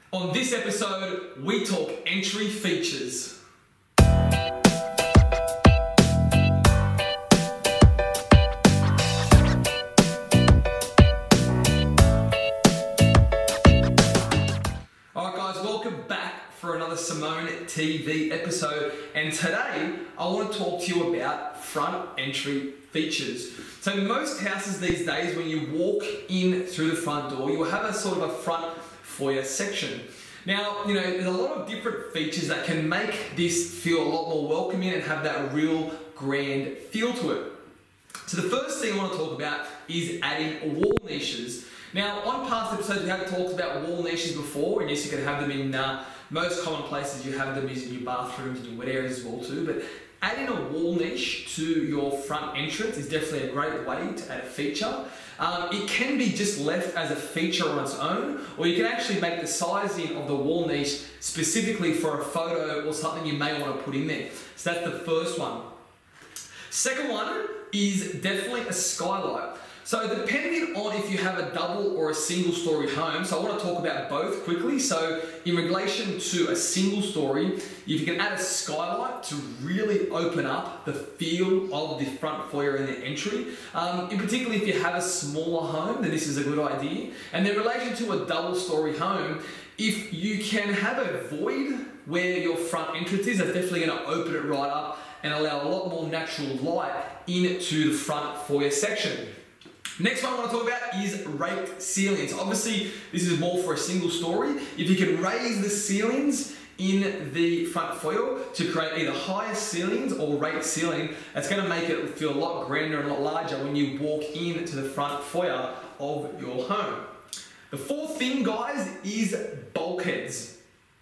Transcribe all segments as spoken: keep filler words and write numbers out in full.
On this episode, we talk entry features. Alright guys, welcome back for another Simone T V episode, and today I want to talk to you about front entry features. So most houses these days, when you walk in through the front door, you will have a sort of a front foyer section. Now, you know, there's a lot of different features that can make this feel a lot more welcoming and have that real grand feel to it. So the first thing I want to talk about is adding wall niches. Now, on past episodes, we have talked about wall niches before, and yes, you can have them in uh, most common places. You have them in your bathrooms and your wet areas as well too, but adding a wall niche to your front entrance is definitely a great way to add a feature. Um, it can be just left as a feature on its own, or you can actually make the sizing of the wall niche specifically for a photo or something you may want to put in there. So that's the first one. Second one is definitely a skylight. So depending on if you have a double or a single story home, so I want to talk about both quickly. So in relation to a single story, if you can add a skylight to really open up the feel of the front foyer and the entry, um, in particular if you have a smaller home, then this is a good idea. And in relation to a double story home, if you can have a void where your front entrance is, that's definitely going to open it right up and allow a lot more natural light into the front foyer section. Next one I want to talk about is raked ceilings. Obviously, this is more for a single story. If you can raise the ceilings in the front foyer to create either higher ceilings or raked ceiling, that's going to make it feel a lot grander and a lot larger when you walk into the front foyer of your home. The fourth thing, guys, is bulkheads.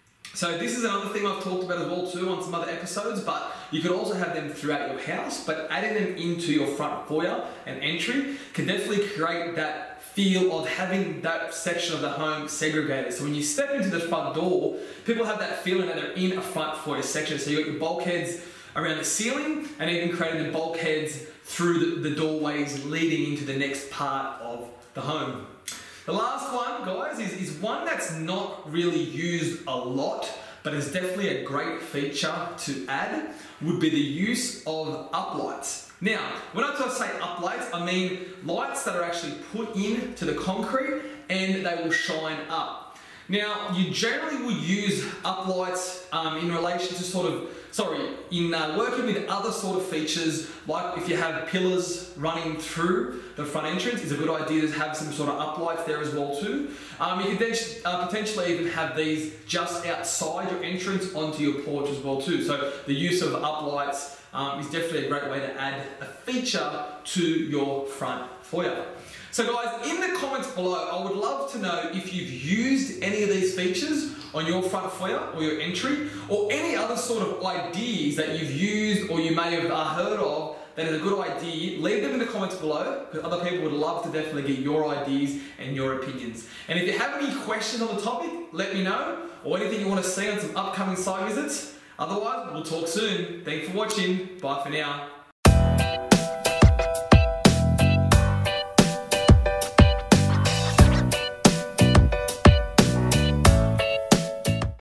So this is another thing I've talked about as well too on some other episodes, but you could also have them throughout your house, but adding them into your front foyer and entry can definitely create that feel of having that section of the home segregated. So when you step into the front door, people have that feeling that they're in a front foyer section. So you've got your bulkheads around the ceiling and even creating the bulkheads through the, the doorways leading into the next part of the home. The last one, guys, is, is one that's not really used a lot, but is definitely a great feature to add, would be the use of uplights. Now, when I say uplights, I mean lights that are actually put into the concrete and they will shine up. Now, you generally will use uplights um, in relation to sort of, sorry, in uh, working with other sort of features, like if you have pillars running through the front entrance, it's a good idea to have some sort of uplights there as well too. Um, you can then uh, potentially even have these just outside your entrance onto your porch as well too. So the use of uplights um, is definitely a great way to add a feature to your front foyer. So guys, in the comments below, I would love to know if you've used any of these features on your front foyer or your entry, or any other sort of ideas that you've used or you may have uh, heard of that is a good idea. Leave them in the comments below, because other people would love to definitely get your ideas and your opinions. And if you have any questions on the topic, let me know, or anything you want to see on some upcoming site visits. Otherwise, we'll talk soon. Thanks for watching. Bye for now.